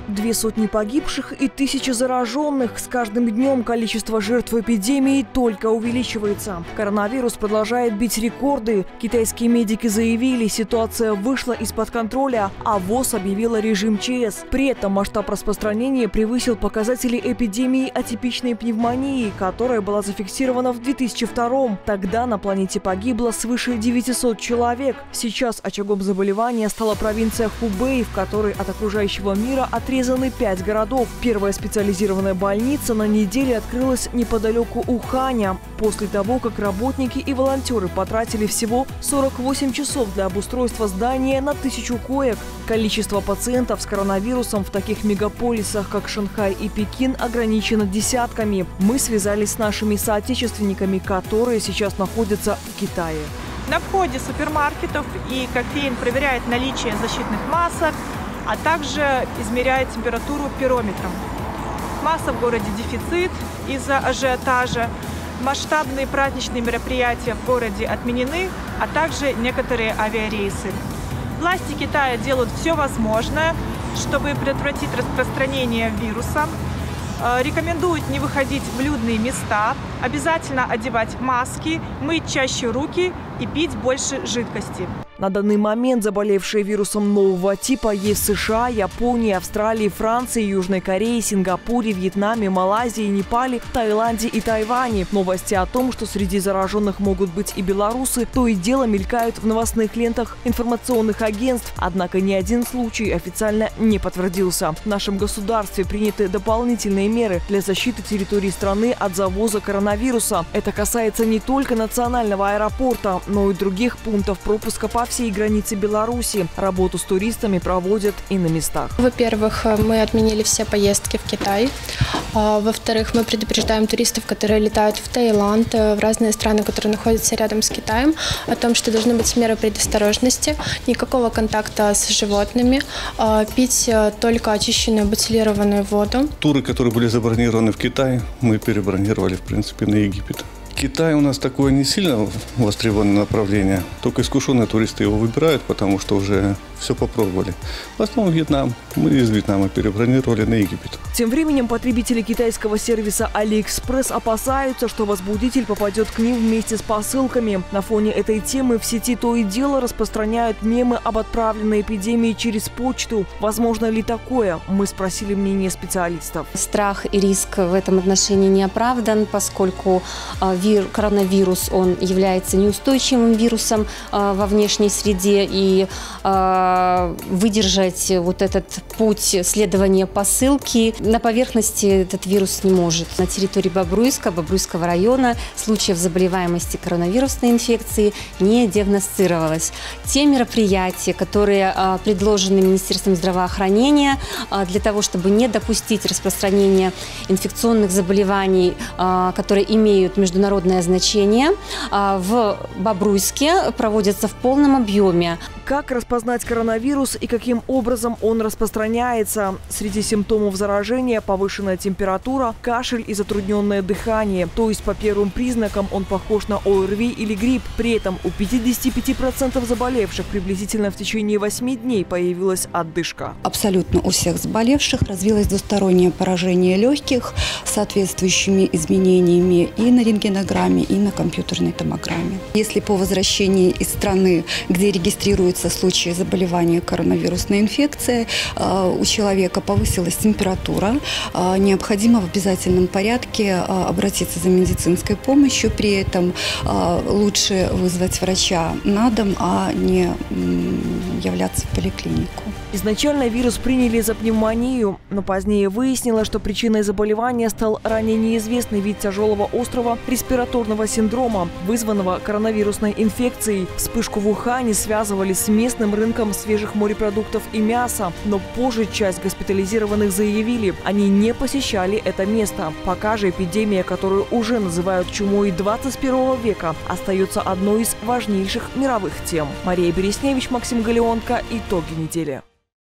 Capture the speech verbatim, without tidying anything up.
Две сотни погибших и тысячи зараженных. С каждым днем количество жертв эпидемии только увеличивается. Коронавирус продолжает бить рекорды. Китайские медики заявили, ситуация вышла из-под контроля, а ВОЗ объявила режим ЧС. При этом масштаб распространения превысил показатели эпидемии атипичной пневмонии, которая была зафиксирована в две тысячи втором. Тогда на планете погибло свыше девятисот человек. Сейчас очагом заболевания стала провинция Хубэй, в которой от окружающего мира отрезаны пять городов. Первая специализированная больница на неделе открылась неподалеку Уханя, после того, как работники и волонтеры потратили всего сорок восемь часов для обустройства здания на тысячу коек. Количество пациентов с коронавирусом в таких мегаполисах, как Шанхай и Пекин, ограничено десятками. Мы связались с нашими соотечественниками, которые сейчас находятся в Китае. На входе супермаркетов и кофеин проверяет наличие защитных масок, а также измеряет температуру пирометром. Масса в городе дефицит из-за ажиотажа. Масштабные праздничные мероприятия в городе отменены, а также некоторые авиарейсы. Власти Китая делают все возможное, чтобы предотвратить распространение вируса. Рекомендуют не выходить в людные места, обязательно одевать маски, мыть чаще руки и пить больше жидкости. На данный момент заболевшие вирусом нового типа есть в США, Японии, Австралии, Франции, Южной Корее, Сингапуре, Вьетнаме, Малайзии, Непале, Таиланде и Тайване. Новости о том, что среди зараженных могут быть и белорусы, то и дело мелькают в новостных лентах информационных агентств. Однако ни один случай официально не подтвердился. В нашем государстве приняты дополнительные меры для защиты территории страны от завоза коронавируса. Это касается не только национального аэропорта, но и других пунктов пропуска по всей границе Беларуси. Работу с туристами проводят и на местах. Во-первых, мы отменили все поездки в Китай. Во-вторых, мы предупреждаем туристов, которые летают в Таиланд, в разные страны, которые находятся рядом с Китаем, о том, что должны быть меры предосторожности, никакого контакта с животными, пить только очищенную бутилированную воду. Туры, которые были забронированы в Китай, мы перебронировали, в принципе, на Египет. Китай у нас такое не сильно востребованное направление. Только искушенные туристы его выбирают, потому что уже все попробовали. В основном Вьетнам. Мы из Вьетнама перебронировали на Египет. Тем временем потребители китайского сервиса AliExpress опасаются, что возбудитель попадет к ним вместе с посылками. На фоне этой темы в сети то и дело распространяют мемы об отправленной эпидемии через почту. Возможно ли такое? Мы спросили мнение специалистов. Страх и риск в этом отношении не оправдан, поскольку вир, коронавирус он является неустойчивым вирусом во внешней среде, и выдержать вот этот путь следования посылки на поверхности этот вирус не может. На территории Бобруйска, Бобруйского района случаев заболеваемости коронавирусной инфекцией не диагностировалось. Те мероприятия, которые предложены Министерством здравоохранения для того, чтобы не допустить распространения инфекционных заболеваний, которые имеют международное значение, в Бобруйске проводятся в полном объеме. Как распознать коронавирус и каким образом он распространяется? Среди симптомов заражения повышенная температура, кашель и затрудненное дыхание. То есть по первым признакам он похож на ОРВИ или грипп. При этом у пятидесяти пяти процентов заболевших приблизительно в течение восьми дней появилась отдышка. Абсолютно у всех заболевших развилось двустороннее поражение легких с соответствующими изменениями и на рентгенограмме, и на компьютерной томограмме. Если по возвращении из страны, где регистрируется случаи заболевания коронавирусной инфекцией, у человека повысилась температура, необходимо в обязательном порядке обратиться за медицинской помощью. При этом лучше вызвать врача на дом, а не являться в поликлинику. Изначально вирус приняли за пневмонию, но позднее выяснилось, что причиной заболевания стал ранее неизвестный вид тяжелого острого респираторного синдрома, вызванного коронавирусной инфекцией. Вспышку в Ухане связывали с местным рынком свежих морепродуктов и мяса, но позже часть госпитализированных заявили, они не посещали это место. Пока же эпидемия, которую уже называют чумой двадцать первого века, остается одной из важнейших мировых тем. Мария Бересневич, Максим Галеонко. Итоги недели.